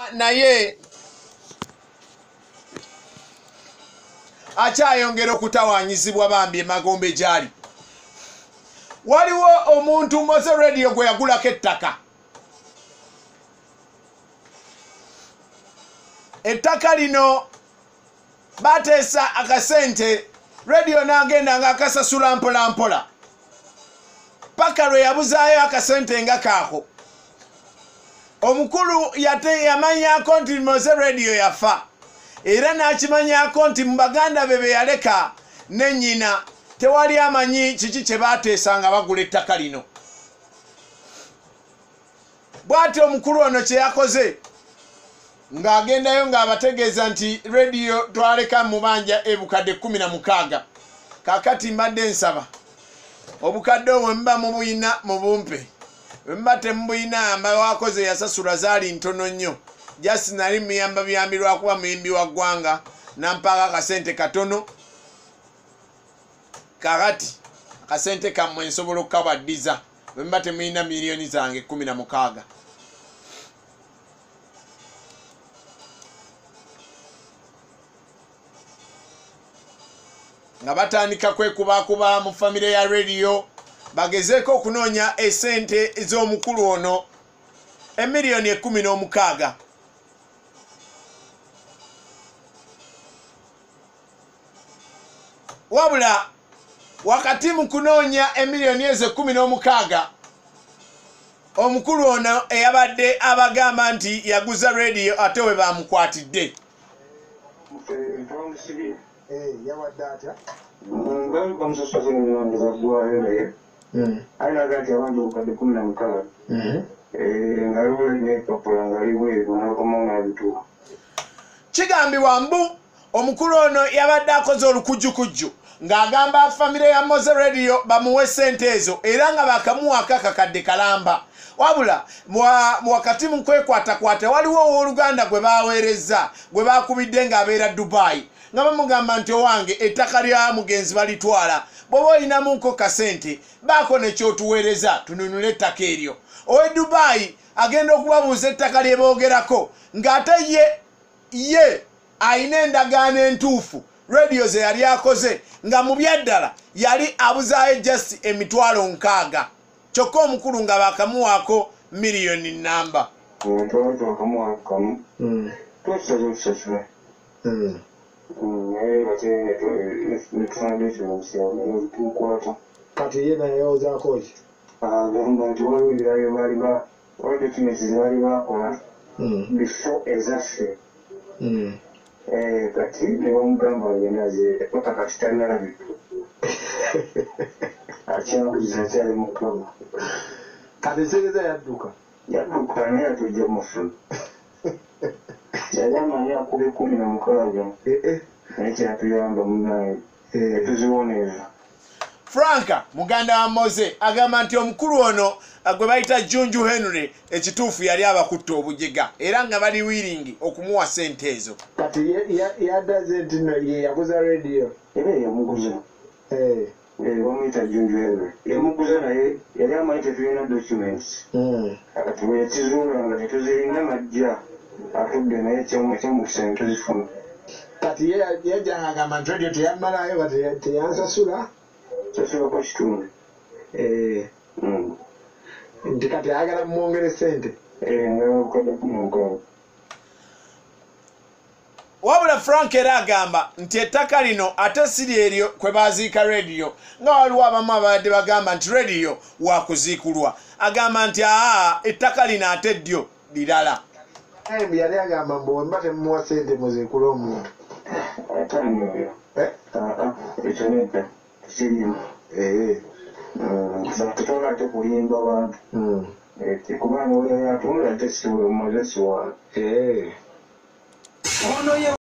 naye akyayongera okutawanyizibwa bambi emagombe gyali. Waliwo omuntu Moze Radio gwe yagulako ettaka. Ettaka lino bateesa akasente, radio n'agenda nga akasasula mpola mpola. Paka lwe yabuzaayo akasente nga kaako. Omukulu yamanyako nti Moze Radio yafa. Era n'akimanyako nti mu baganda be yaleka ne nnyina tewali amanyi kiki kye baateesa nga bagula ettaka lino. Bw'ati omukulu ono kye yakoze ng'agendayo ng'abategeeza nti radio twaleka mu banja ebukadde 16. Kaakati mbadde nsaba obukadde obwo muba mubuyina mu bumpe. Bwe muba temubuyina wakoze yasasula zaali ntono nnyo. Just nali muyamba buyambi lwakuba muyimbi wa ggwanga nampaaka akasente katono. Kakati akasente kammwe nsobola okukabaddiza bwe muba temuyina miliyoni zange 16. Nga batandika kwekubakuba mu famire ya radio bagezeeko okunoonya esente ez'omukulu ono emiliyoni 16. Wabula wakati mu kunoonya emiliyoni ezo 16 omukulu ono eyabadde abagamba nti yaguza radio ate we bamukwatidde. Kigambibwa mbu omukulu ono yabadde akoze olukujjukujju ng'agamba famire ya Moze Radio bamuwe sente ezo era nga bakamuwaka kakadde kalamba. Wabula wakati mu kwekwatakwata waliwo owooluganda gwe baweereza gwe bakubidde ng'abeera Dubai nga bamugamba nti owange ettaka lya mugenzi balitwala bw'oba olinamuko kasente baako nekyotuweereza tununule ettaka eryo. Owe Dubai agenda okubabuuza ettaka lye boogerako ng'ate ye ayina endagaano entuufu radio ze yali akoze nga mu byaddala yali abuzaayo just emitwalo 6 kyokka omukulu nga bakamuwaako miliyoni nnamba. Kati ye naye ozaako ki? Nti waliwo documents ze bali bakola before ezaffe. Kati ne bamugamba agenda zeeteka kati talinabitu akyabuliza akyali mu klabu. Kati segeza yadduka naye atujja mufuna yali amanyi akube 16 naye kyatuyamba munaye etuziwoneeza. Franka muganda wa Moze agamba nti omukulu ono gwe bayita Junju Henry ekituufu yali abakutta obujega era nga bali wiringi okumuwa sente ezo. Kati yaddaze nti no ye yaguza radio. Yamuguza. Bamuyita Junju Henry yamuguza naye yali amanyi tetulina documents. Kati bwe yakizuula nga tetuzirina najja atudde naye kyemukisa ne tuzifuna. Kati ye yajja agamba nti radio teyammalayo teyansasula. Sasula kwa kitundu. Nti kati ayagala mwongere sente. Wabula Frank era agamba nti ettaka lino ate siri eryo kwe baziika radio nga waliwo abamu abadde bagamba nti radio wakuziikulwa. Agamba nti ettaka lino ate ddyo lirala. Yali agamba mbu wemba temuwa sente muziikule omuntu. Ekyo nedda tekirimu. Tutola ate kuyimba bantu. Kubanga oyo yatunda ate siwe Moze siwaala.